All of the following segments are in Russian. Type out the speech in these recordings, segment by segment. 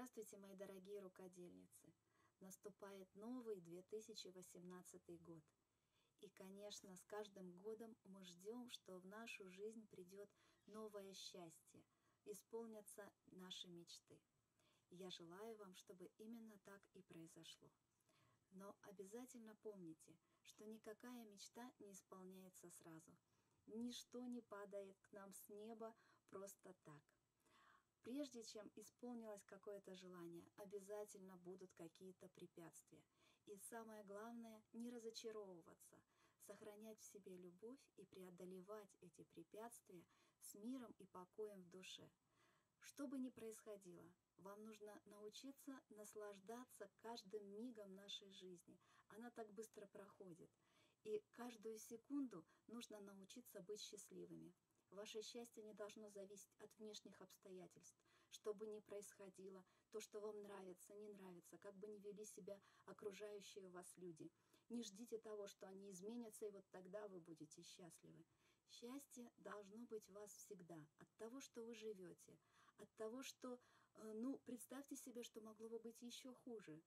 Здравствуйте, мои дорогие рукодельницы! Наступает новый 2018 год. И, конечно, с каждым годом мы ждем, что в нашу жизнь придет новое счастье, исполнятся наши мечты. Я желаю вам, чтобы именно так и произошло. Но обязательно помните, что никакая мечта не исполняется сразу. Ничто не падает к нам с неба просто так. Прежде чем исполнилось какое-то желание, обязательно будут какие-то препятствия. И самое главное, не разочаровываться, сохранять в себе любовь и преодолевать эти препятствия с миром и покоем в душе. Что бы ни происходило, вам нужно научиться наслаждаться каждым мигом нашей жизни. Она так быстро проходит. И каждую секунду нужно научиться быть счастливыми. Ваше счастье не должно зависеть от внешних обстоятельств. Что бы ни происходило, то, что вам нравится, не нравится, как бы ни вели себя окружающие вас люди. Не ждите того, что они изменятся, и вот тогда вы будете счастливы. Счастье должно быть у вас всегда. От того, что вы живете, от того, что, представьте себе, что могло бы быть еще хуже.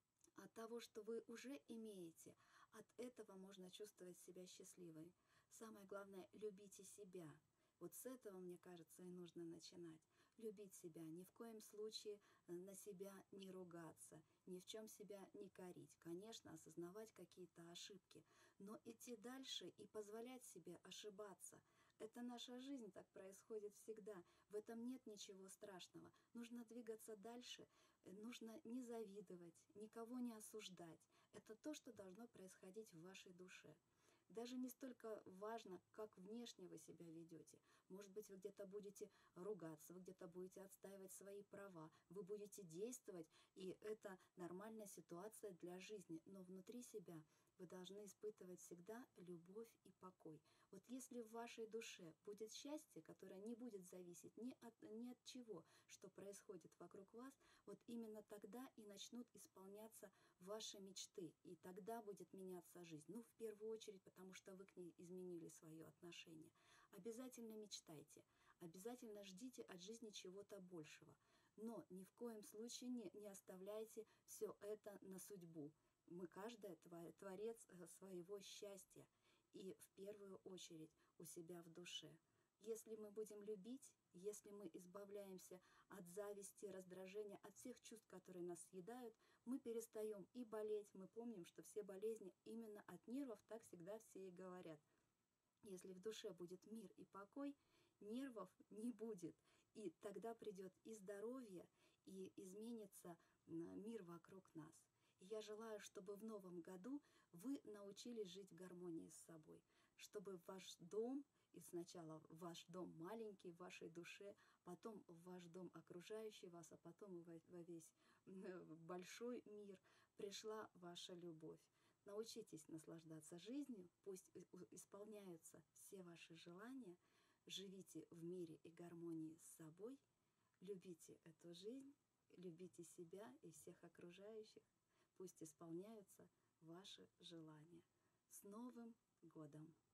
От того, что вы уже имеете, от этого можно чувствовать себя счастливой. Самое главное, любите себя. Вот с этого, мне кажется, и нужно начинать. Любить себя, ни в коем случае на себя не ругаться, ни в чем себя не корить. Конечно, осознавать какие-то ошибки, но идти дальше и позволять себе ошибаться. Это наша жизнь, так происходит всегда. В этом нет ничего страшного. Нужно двигаться дальше, нужно не завидовать, никого не осуждать. Это то, что должно происходить в вашей душе. Даже не столько важно, как внешне вы себя ведете. Может быть, вы где-то будете ругаться, вы где-то будете отстаивать свои права, вы будете действовать, и это нормальная ситуация для жизни. Но внутри себя вы должны испытывать всегда любовь и покой. Вот если в вашей душе будет счастье, которое не будет зависеть ни от чего, что происходит вокруг вас, вот именно тогда и начнут исполняться ваши мечты, и тогда будет меняться жизнь. Ну, в первую очередь, потому что вы к ней изменили свое отношение. Обязательно мечтайте, обязательно ждите от жизни чего-то большего, но ни в коем случае не оставляйте все это на судьбу. Мы каждый творец своего счастья, и в первую очередь у себя в душе. Если мы будем любить, если мы избавляемся от зависти, раздражения, от всех чувств, которые нас съедают, мы перестаем и болеть. Мы помним, что все болезни именно от нервов, так всегда все и говорят. Если в душе будет мир и покой, нервов не будет. И тогда придет и здоровье, и изменится мир вокруг нас. И я желаю, чтобы в новом году вы научились жить в гармонии с собой, чтобы ваш дом, и сначала ваш дом маленький в вашей душе, потом в ваш дом окружающий вас, а потом во весь большой мир пришла ваша любовь. Научитесь наслаждаться жизнью, пусть исполняются все ваши желания, живите в мире и гармонии с собой, любите эту жизнь, любите себя и всех окружающих, пусть исполняются ваши желания. С Новым годом!